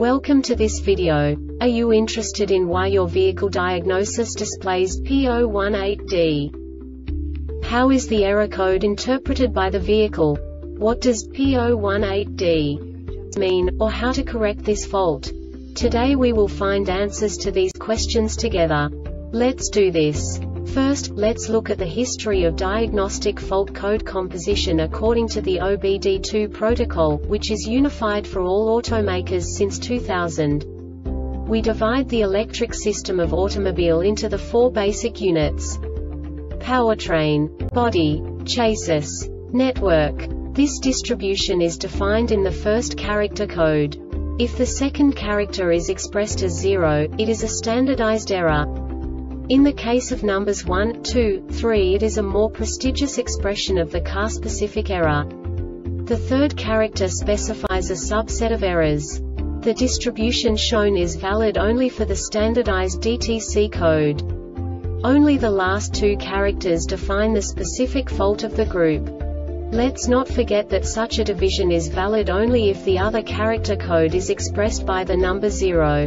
Welcome to this video. Are you interested in why your vehicle diagnosis displays P018D? How is the error code interpreted by the vehicle? What does P018D mean, or how to correct this fault? Today we will find answers to these questions together. Let's do this. First, let's look at the history of diagnostic fault code composition according to the OBD2 protocol, which is unified for all automakers since 2000. We divide the electric system of automobile into the four basic units: powertrain, body, chassis, network. This distribution is defined in the first character code. If the second character is expressed as 0, it is a standardized error. In the case of numbers 1, 2, 3, it is a more prestigious expression of the car-specific error. The third character specifies a subset of errors. The distribution shown is valid only for the standardized DTC code. Only the last two characters define the specific fault of the group. Let's not forget that such a division is valid only if the other character code is expressed by the number 0.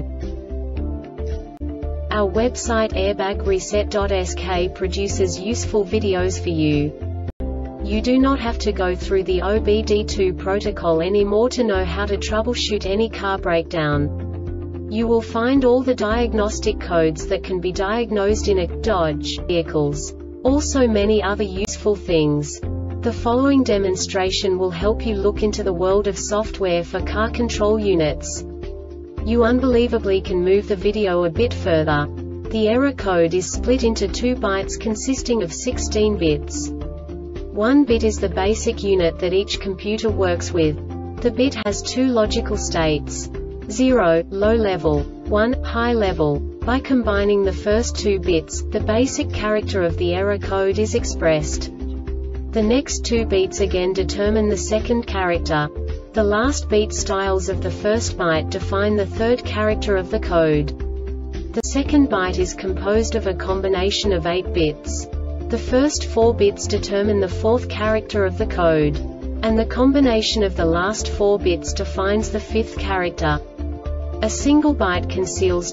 Our website airbagreset.sk produces useful videos for you. You do not have to go through the OBD2 protocol anymore to know how to troubleshoot any car breakdown. You will find all the diagnostic codes that can be diagnosed in a Dodge vehicles. Also many other useful things. The following demonstration will help you look into the world of software for car control units. You unbelievably can move the video a bit further. The error code is split into 2 bytes consisting of 16 bits. 1 bit is the basic unit that each computer works with. The bit has 2 logical states: 0, low level, 1, high level. By combining the first 2 bits, the basic character of the error code is expressed. The next 2 beats again determine the second character. The last beat styles of the first byte define the third character of the code. The second byte is composed of a combination of 8 bits. The first 4 bits determine the fourth character of the code. And the combination of the last 4 bits defines the fifth character. A single byte conceals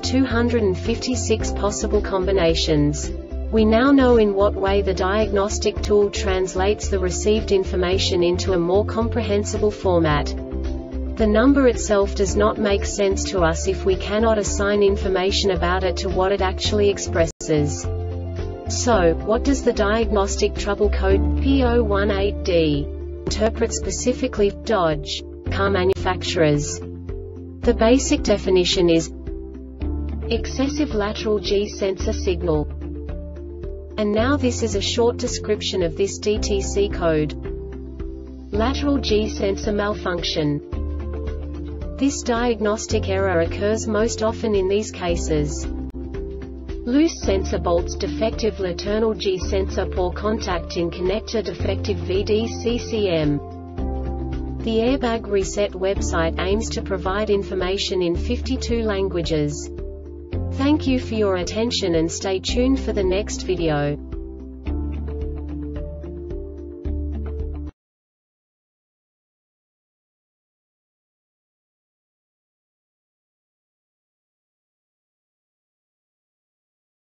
256 possible combinations. We now know in what way the diagnostic tool translates the received information into a more comprehensible format. The number itself does not make sense to us if we cannot assign information about it to what it actually expresses. So, what does the diagnostic trouble code P018D interpret specifically for Dodge car manufacturers? The basic definition is excessive lateral G sensor signal. And now this is a short description of this DTC code. Lateral G sensor malfunction. This diagnostic error occurs most often in these cases: loose sensor bolts, defective lateral G sensor, poor contact in connector, defective VDCCM. The Airbag Reset website aims to provide information in 52 languages. Thank you for your attention and stay tuned for the next video.